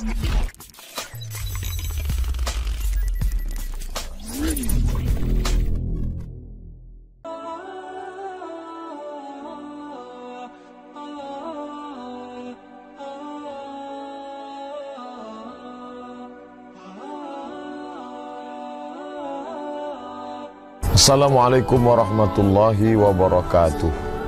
Assalamualaikum warahmatullahi wabarakatuh.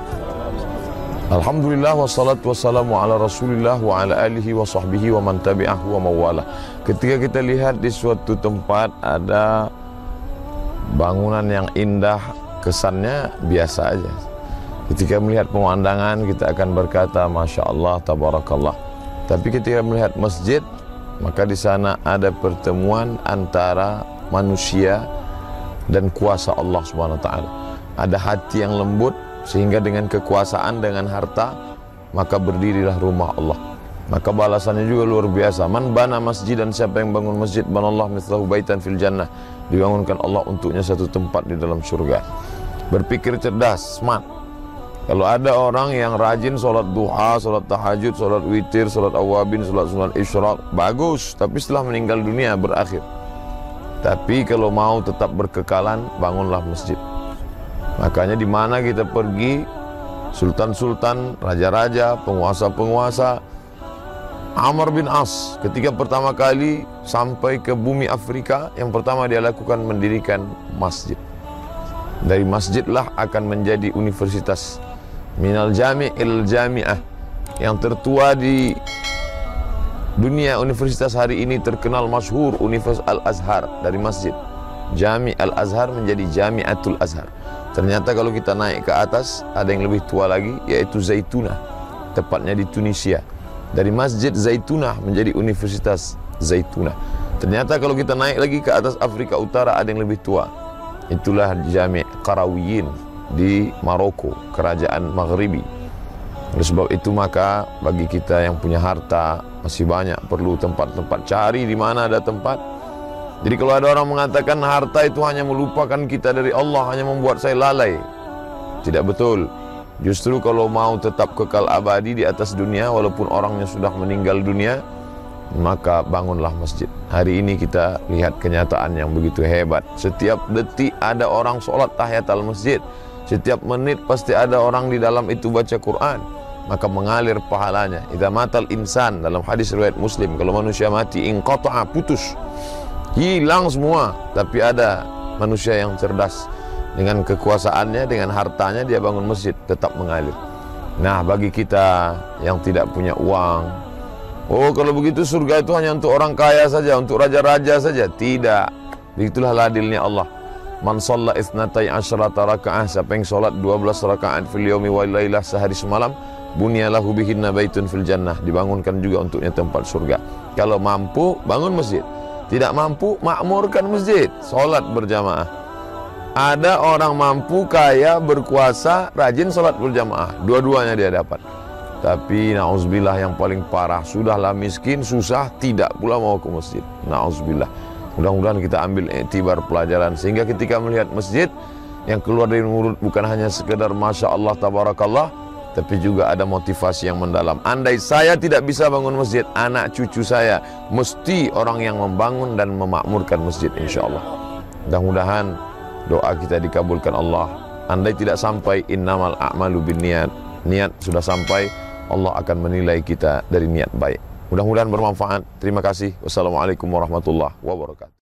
Alhamdulillah wassalatu wassalamu ala rasulillah wa ala alihi wa sahbihi wa man tabi'ahu wa mawala. Ketika kita lihat di suatu tempat ada bangunan yang indah, kesannya biasa aja. Ketika melihat pemandangan kita akan berkata Masya Allah, Tabarakallah. Tapi ketika melihat masjid, maka di sana ada pertemuan antara manusia dan kuasa Allah Subhanahu wa taala. Ada hati yang lembut sehingga dengan kekuasaan, dengan harta, maka berdirilah rumah Allah. Maka balasannya juga luar biasa. Man bana masjid, dan siapa yang bangun masjid, banallah mithlahu baitan fil jannah. Dibangunkan Allah untuknya satu tempat di dalam surga. Berpikir cerdas, smart. Kalau ada orang yang rajin sholat duha, sholat tahajud, sholat witir, sholat awabin, sholat sunat isyraq, bagus. Tapi setelah meninggal dunia berakhir. Tapi kalau mau tetap berkekalan, bangunlah masjid. Makanya di mana kita pergi, sultan-sultan, raja-raja, penguasa-penguasa, Amr bin As ketika pertama kali sampai ke bumi Afrika, yang pertama dia lakukan mendirikan masjid. Dari masjidlah akan menjadi universitas. Minal jami' il jami'ah, yang tertua di dunia. Universitas hari ini terkenal masyhur, Universitas Al-Azhar. Dari masjid Jami' Al-Azhar menjadi Jami'atul Azhar. Ternyata kalau kita naik ke atas ada yang lebih tua lagi, yaitu Zaitunah, tepatnya di Tunisia. Dari Masjid Zaitunah menjadi Universitas Zaitunah. Ternyata kalau kita naik lagi ke atas Afrika Utara ada yang lebih tua, itulah Jami' Qarawiyyin di Maroko, kerajaan Maghribi. Oleh sebab itu maka bagi kita yang punya harta masih banyak perlu tempat-tempat, cari di mana ada tempat. Jadi kalau ada orang mengatakan harta itu hanya melupakan kita dari Allah, hanya membuat saya lalai, tidak betul. Justru kalau mau tetap kekal abadi di atas dunia walaupun orangnya sudah meninggal dunia, maka bangunlah masjid. Hari ini kita lihat kenyataan yang begitu hebat. Setiap detik ada orang sholat tahiyatul masjid. Setiap menit pasti ada orang di dalam itu baca Quran. Maka mengalir pahalanya. Idza matal insan, dalam hadis riwayat Muslim, kalau manusia mati inqata'a, putus, hilang semua. Tapi ada manusia yang cerdas, dengan kekuasaannya, dengan hartanya dia bangun masjid, tetap mengalir. Nah, bagi kita yang tidak punya uang, oh kalau begitu surga itu hanya untuk orang kaya saja, untuk raja-raja saja. Tidak. Begitulah adilnya Allah. Man shalla itsnatai asyrata raka'ah, siapa yang salat 12 rakaat fil yaumi wal lailah, sehari semalam, bunyalahu bihinna baitun fil jannah, dibangunkan juga untuknya tempat surga. Kalau mampu bangun masjid, tidak mampu makmurkan masjid, salat berjamaah. Ada orang mampu, kaya, berkuasa, rajin salat berjamaah, dua-duanya dia dapat. Tapi na'udzubillah yang paling parah, sudahlah miskin, susah, tidak pula mau ke masjid. Na'udzubillah. Mudah-mudahan kita ambil iktibar pelajaran, sehingga ketika melihat masjid, yang keluar dari mulut bukan hanya sekedar Masya Allah, Tabarakallah, tapi juga ada motivasi yang mendalam. Andai saya tidak bisa bangun masjid, anak cucu saya mesti orang yang membangun dan memakmurkan masjid, insya Allah. Mudah-mudahan doa kita dikabulkan Allah. Andai tidak sampai innamal a'malu binniyat, niat sudah sampai, Allah akan menilai kita dari niat baik. Mudah-mudahan bermanfaat. Terima kasih. Wassalamualaikum warahmatullahi wabarakatuh.